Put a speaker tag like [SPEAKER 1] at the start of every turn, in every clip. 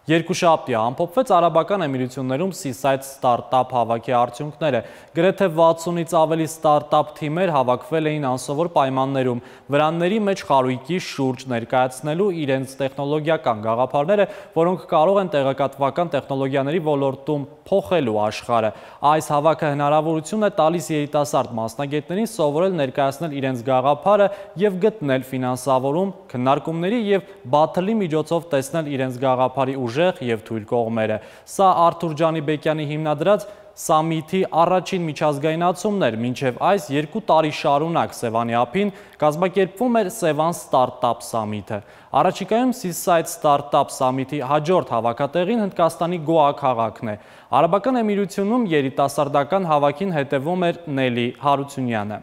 [SPEAKER 1] Երկուշաբթի ամփոփվեց Արաբական Էմիրություններում Seaside Startup հավաքի արդյունքները։ Գրեթե 60-ից ավելի ստարտափ թիմեր հավաքվել էին անսովոր պայմաններում, վրանների մեջ խարույկի շուրջ ներկայացնելու իրենց տեխնոլոգիական գաղափարները, որոնք կարող են տեղեկատվական տեխնոլոգիաների ոլորտում փոխելու աշխարհը։ Այս հավաքը հնարավորություն է տալիս երիտասարդ մասնագետներին սովորել ներկայացնել իրենց գաղափարը եւ գտնել ֆինանսավորում, քննարկումների եւ բաթլի միջոցով տեսնել իրենց գաղափարի ուժեղ եւ թույլ կողմերը։ Սա Արթուր Ջանիբեկյանի հիմնադրած Սամիթի առաջին միջազգայնացումն էր, մինչև այս 2 տարի շարունակ Սևանի ափին կազմակերպվում էր Սևան Startup Summit-ը։ Առաջիկայում Seaside Startup Summit-ի հաջորդ հավաքատեղին Հնդկաստանի Գոա քաղաքն է։ Արաբական Էմիրությունում երիտասարդական հավաքին հետևում էր Նելի Հարությունյանը։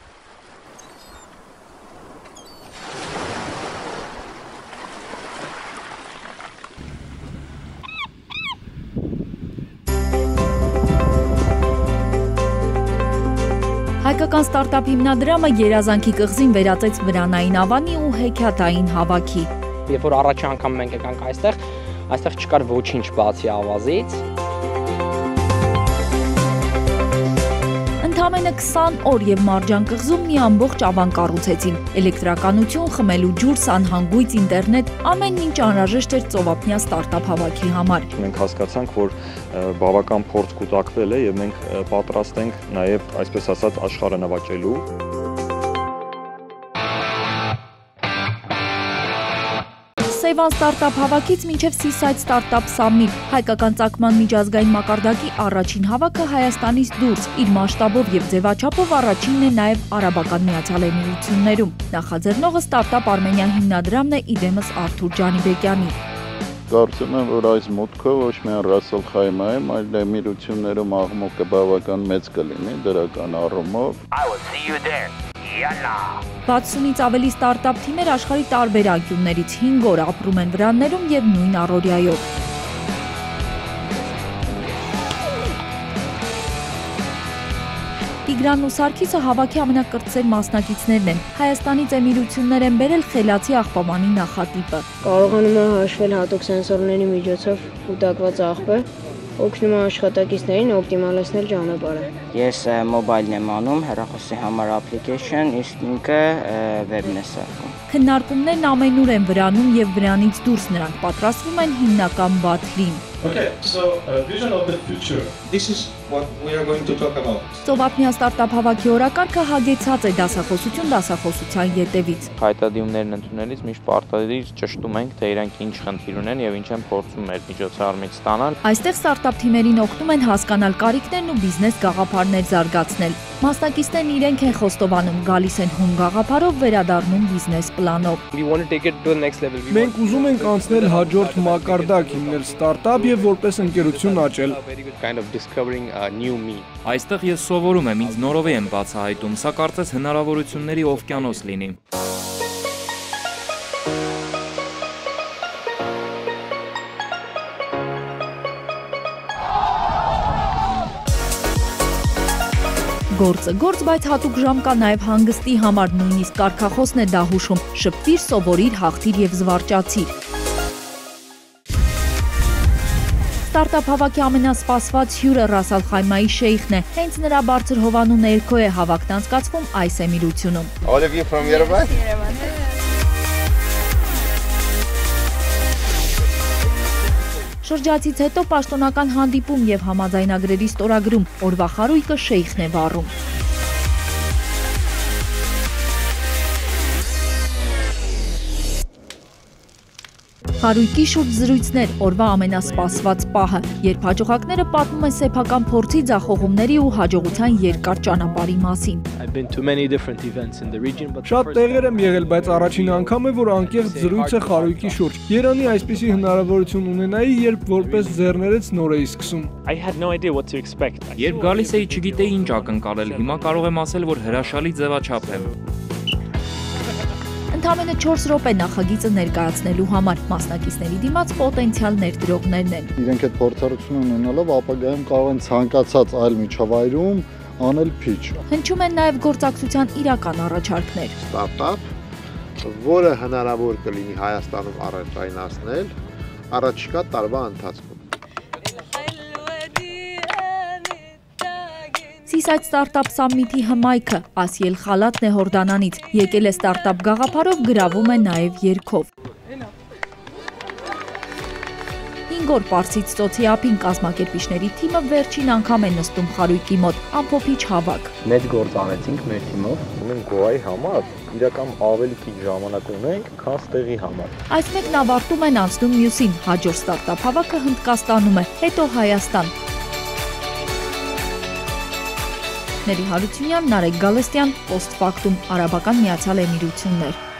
[SPEAKER 2] Հայկական ստարտափ հիմնադրամը երազանքի կղզին վերածեց վրանային ավանի ու հեքիաթային հավաքի։
[SPEAKER 3] Երբ որ առաջի անգամ մենք եկանք այստեղ չկար ոչինչ բացի ավազից։
[SPEAKER 2] Ընդամենը 20 օր եւ Մարջան կղզում մի ամբողջ ավան կառուցեցին։ Էլեկտրականություն, խմելու ջուր, սանհանգույց, ինտերնետ, ամեն ինչ անհրաժեշտ էր ծովափնյա ստարտափ հավաքի համար։
[SPEAKER 4] Մենք հասկացանք, որ բավական փորձ կուտակվել է եւ մենք պատրաստ ենք նաեւ, այսպես ասած, աշխարհը նվաճելու։
[SPEAKER 2] Սևան ստարտափ հավաքից մինչև Seaside Startup Summit, հայկական ծագման միջազգային մակարդակի առաջին հավաքը Հայաստանից դուրս, իր մասշտաբով եւ ձևաչափով առաջինն է նաեւ Արաբական Միացյալ Էմիրություններում։ Նախաձեռնողը Startup Armenia հիմնադրամն է, իդեմս Արթուր Ջանիբեկյանի։
[SPEAKER 5] Կարծում եմ, որ այս մուտքը ոչ միայն Ռասել Խայմայում, այլ Էմիրություններում աղմուկը բավական մեծ կլինի դրական առումով։
[SPEAKER 2] 60-ից ավելի ստարտափ թիմեր աշխարհի տարբեր անկյուններից 5 օր ապրում են վրաններում եւ նույն առօրյայով։ Տիգրանն ու Սարգիսը հավաքի ամենակրտսեր մասնակիցներն են։ Հայաստանից Էմիրություններ են բերել խելացի աղբամանի նախատիպը։
[SPEAKER 6] Կարողանում է հաշվել հատուկ սենսորների միջոցով կուտակված աղբը, օգնում է աշխատակիցներին օպտիմալացնել ճանապարհը։
[SPEAKER 3] Ես մոբայլն եմ անում, հեռախոսի համար application, իսկ ինքը web-ն է սարքում։
[SPEAKER 2] Քննարկումներն ամենուր են վրանում եւ վրանից դուրս նրանք պատրաստվում են հիմնական բաթլին։
[SPEAKER 7] Okay, so vision of the future. This is what we are going to talk about.
[SPEAKER 2] Ծովափնյա ստարտափ հավաքի օրակարգը հագեցած է դասախոսության ետևից։
[SPEAKER 8] Հայտարարություններն ընդունելիս միշտ պարտադիր ճշտում ենք, թե իրանք ինչ խնդիր ունեն եւ ինչ են փորձում մեր միջոցառումից ստանալ։
[SPEAKER 2] Այստեղ ստարտափ թիմերին օգնում են հասկանալ կարիքներն ու բիզնես գաղափարներ զարգացնել։ Մասնակիցներն իրենք են խոստովանում, գալիս են հում գաղափարով, վերադառնում բիզնես պլանով։
[SPEAKER 9] Մենք ուզում ենք անցնել հաջորդ մակարդակ, հիմնել ստարտափ եւ որպես ընկերություն աճել։
[SPEAKER 8] Այստեղ ես սովորում եմ, ինձ նորովի եմ բացահայտում, սա կարծես հնարավորությունների օվկիանոս լինի։
[SPEAKER 2] Գործը գործ, բայց հատուկ ժամ կա նաև հանգստի համար, նույնիսկ կարգախոսն է դա հուշում՝ շփվիր, սովորիր, հաղթիր եւ զվարճացիր։ Ստարտափ հավաքի ամենասպասված հյուրը Ռասալ Խայմայի շեյխն է։ Հենց նրա բարձր հովանու ներքո է հավաքն անցկացվում այս Էմիրությունում։
[SPEAKER 5] All of you from Yerevan?
[SPEAKER 2] Շրջացից հետո պաշտոնական հանդիպում եւ համաձայնագրերի ստորագրում, օրվա խարույկը շեյխն է վառում։ Խարույկի շուրջ զրույցներ, օրվա ամենասպասված պահը, երբ հաջողակները պատմում են սեփական փորձի, ձախողումների ու հաջողության երկար ճանապարհի մասին։
[SPEAKER 9] Շատ տեղեր եմ եղել, բայց առաջին անգամ է, որ անկեղծ զրույց է խարույկի շուրջ։ Երանի այսպիսի հնարավորություն ունենայի, երբ որպես ձեռներեց նոր էի սկսում։
[SPEAKER 8] Երբ գալիս էի, չգիտեի ինչ ակնկալել, հիմա կարող եմ ասել, որ հրաշալի ձևաչափ է։
[SPEAKER 2] Ընդամենը 4 րոպե նախագիծը ներկայացնելու համար մասնակիցների դիմաց պոտենցիալ ներդրողներն են։
[SPEAKER 5] Իրենք այդ փորձառությունը ունենալով ապագայում կարող են ցանկացած այլ միջավայրում անել pitch։
[SPEAKER 2] Հնչում են նաև գործակցության իրական առաջարկներ։
[SPEAKER 5] Ստարտափ, որը հնարավոր կլինի Հայաստանում առաջայնացնել,
[SPEAKER 10] առաջիկա տարվա ընթացքում։
[SPEAKER 2] Seaside Startup Summit-ի հմայքը Ասիել Խալատն է Հորդանանից, եկել է ստարտափ գաղափարով, գրավում է նաև երգով։ 5 օր Պարսից ծոցի ափին կազմակերպիչների թիմը վերջին անգամ է նստում խարույկի մոտ, ամփոփիչ հավաք։
[SPEAKER 11] Մեծ գործ անեցինք մեր թիմով։
[SPEAKER 4] Մենք գոյայի համար իրական ավելի քիչ ժամանակ ունենք, քան ստեղի համար։
[SPEAKER 2] Այս մեկն ավարտում են անցնում մյուսին, հաջորդ ստարտափ հավաքը Հնդկաստանում է, հետո Հայաստան։ Ների Հարությունյան, Նարեկ Գալստյան, Post Factum, Արաբական Միացյալ Էմիրություններ։